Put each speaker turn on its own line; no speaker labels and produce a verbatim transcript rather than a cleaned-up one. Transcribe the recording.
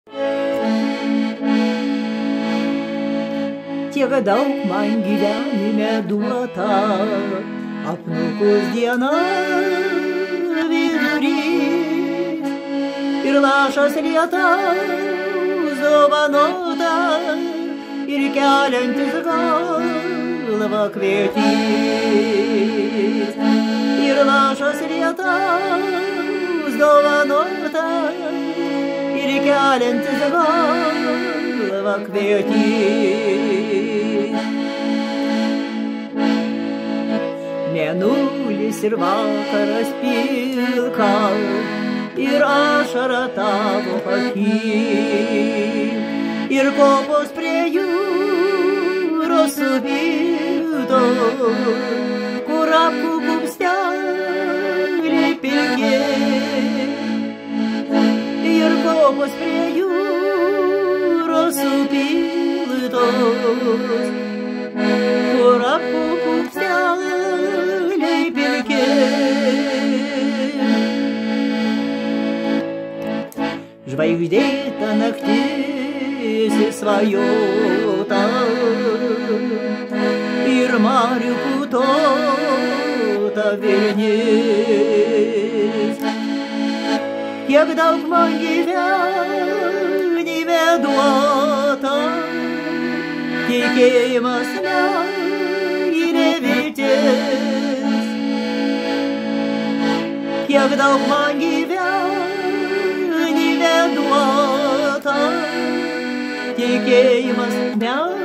Tiek daug man gyvenime duota, apnukus diena vidurys ir lašas lietaus dovanota ir keliantis galvą kvietys. Ir lašas lietaus dovanota ir keliantis galvą kvietys. Mėnulis ir vakaras pilka ir ašara tavo akim ir kopos prie jūros suviltos, kur apkų kupsteliai pilki ir kopos prie jūros supiltos, kur apkų kupsteliai pilki. Žvaigždėta naktis įsvajota ir marių putota vilnis. Kiek daug man gyvenime duota, tikėjimas, meilė, viltis. Kiek daug man gyvenime duota, tikėjimas, meilė.